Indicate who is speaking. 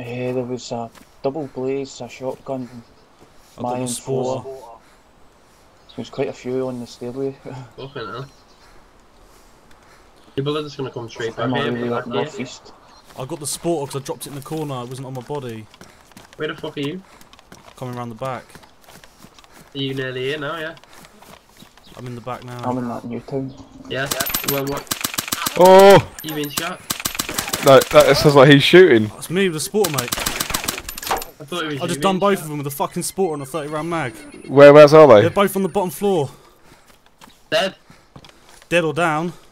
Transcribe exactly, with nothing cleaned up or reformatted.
Speaker 1: Eh, there was a double blaze, a shotgun,
Speaker 2: I got the
Speaker 1: mine,
Speaker 2: spotter.
Speaker 1: four. So there's quite a few on the stairway.
Speaker 3: Fucking hell. People are just gonna come straight back
Speaker 1: I'm
Speaker 3: here,
Speaker 1: really
Speaker 3: back
Speaker 1: up
Speaker 3: here.
Speaker 1: northeast.
Speaker 2: I got the spotter because I dropped it in the corner. It wasn't on my body.
Speaker 3: Where the fuck are you?
Speaker 2: Coming around the back.
Speaker 3: Are you nearly here now, yeah?
Speaker 2: I'm in the back now.
Speaker 1: I'm in that new town.
Speaker 3: Yeah? Well, what?
Speaker 4: Oh!
Speaker 3: You been shot?
Speaker 4: No, that sounds like he's shooting.
Speaker 2: That's me with the spotter, mate.
Speaker 3: I thought it was
Speaker 2: I
Speaker 3: you
Speaker 2: just done
Speaker 3: being
Speaker 2: both
Speaker 3: shot.
Speaker 2: of them with a fucking spotter and a thirty round mag.
Speaker 4: Whereabouts are
Speaker 2: They're
Speaker 4: they?
Speaker 2: both on the bottom floor.
Speaker 3: Dead?
Speaker 2: Dead or down.